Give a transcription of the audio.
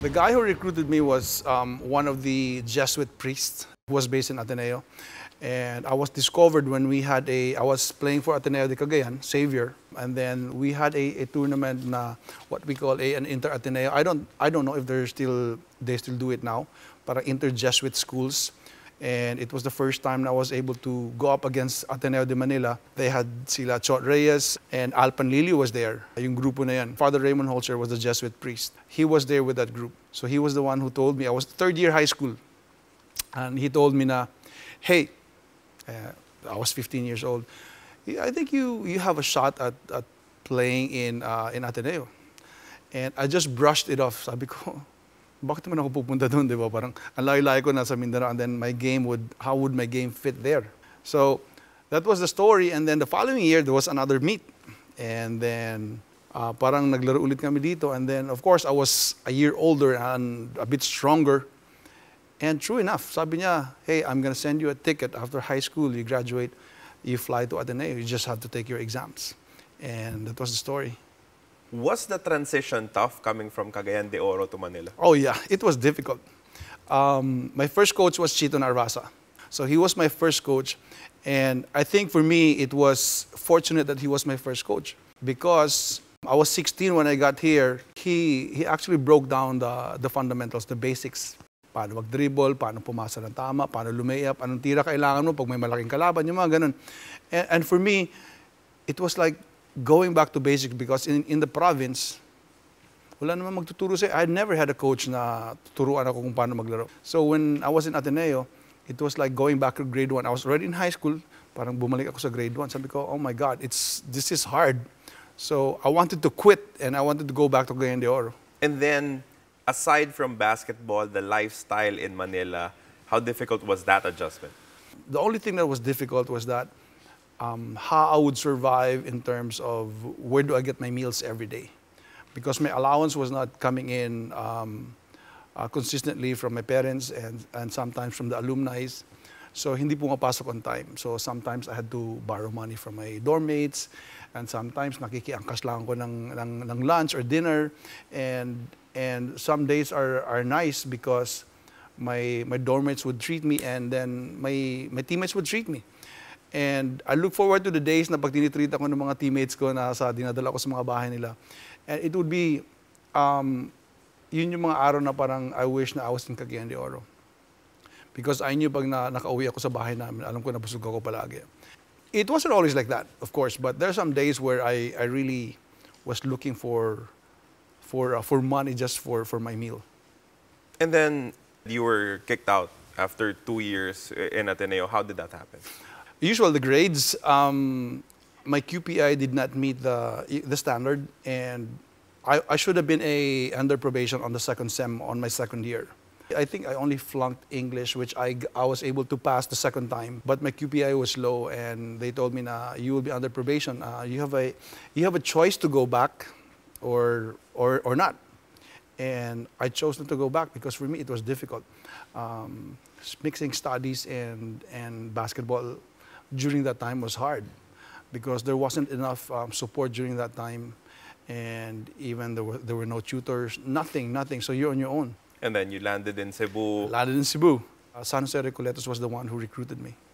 The guy who recruited me was one of the Jesuit priests who was based in Ateneo. And I was discovered when I was playing for Ateneo de Cagayan, Xavier, and then we had a tournament na what we call an inter-Ateneo. I don't know if they still do it now, but inter-Jesuit schools. And it was the first time I was able to go up against Ateneo de Manila. They had sila Chot Reyes and Alpan Lili was there. Yung grupo na yan. Father Raymond Holzer was the Jesuit priest. He was there with that group. So he was the one who told me, I was third year high school. And he told me na, hey, I was 15 years old. I think you have a shot at playing in Ateneo. And I just brushed it off. Sabi ko, bakit naman ako pupunta doon, di ba? Parang ang layo-layo ko nasa Mindanao, and then how would my game fit there? So that was the story, and then the following year, there was another meet. And then parang naglaro ulit kami dito, and then of course, I was a year older and a bit stronger. And true enough, sabi niya, hey, I'm gonna send you a ticket after high school, you graduate, you fly to Ateneo, you just have to take your exams. And that was the story. Was the transition tough coming from Cagayan de Oro to Manila? Oh yeah, it was difficult. My first coach was Chito Narvasa. So he was my first coach. And I think for me, it was fortunate that he was my first coach. Because I was 16 when I got here, he actually broke down the fundamentals, the basics. Paano mag-dribble, paano pumasa ng tama, paano lumayap, anong tira kailangan mo pag may malaking kalaban, yung mga ganun. And for me, it was like going back to basics because in the province, wala naman magtuturo sa'yo. I had never had a coach na tuturuan ako kung paano maglaro. So when I was in Ateneo, it was like going back to grade 1. I was already in high school, parang bumalik ako sa grade 1. Sabi ko, oh my God, this is hard. So I wanted to quit and I wanted to go back to Cagayan de Oro. And then, aside from basketball, the lifestyle in Manila, how difficult was that adjustment? The only thing that was difficult was that how I would survive in terms of where do I get my meals every day. Because my allowance was not coming in consistently from my parents and sometimes from the alumni. So hindi pumapasok on time. So sometimes I had to borrow money from my dorm mates, and sometimes nakikiangkas lang ako ng lunch or dinner. And some days are nice because my dorm mates would treat me, and then my teammates would treat me. And I look forward to the days na pag tinitreat ako ng mga teammates ko na dinadala ko sa mga bahay nila. And it would be, yun yung mga araw na parang I wish na I was in Cagayan de Oro. Because I knew pag nakauwi ako sa bahay namin, alam ko na busog ako palagi. It wasn't always like that, of course, but there are some days where I really was looking for money just for my meal. And then you were kicked out after 2 years in Ateneo. How did that happen? Usually the grades, my QPI did not meet the standard, and I should have been under probation on the second sem on my second year. I think I only flunked English, which I was able to pass the second time, but my QPI was low, and they told me, "Na you will be under probation. You have a choice to go back, or not." And I chose not to go back because for me it was difficult. Mixing studies and basketball during that time was hard because there wasn't enough support during that time, and even there were no tutors, nothing. So you're on your own. And then you landed in Cebu. Landed in Cebu. San Jose Recoletos was the one who recruited me.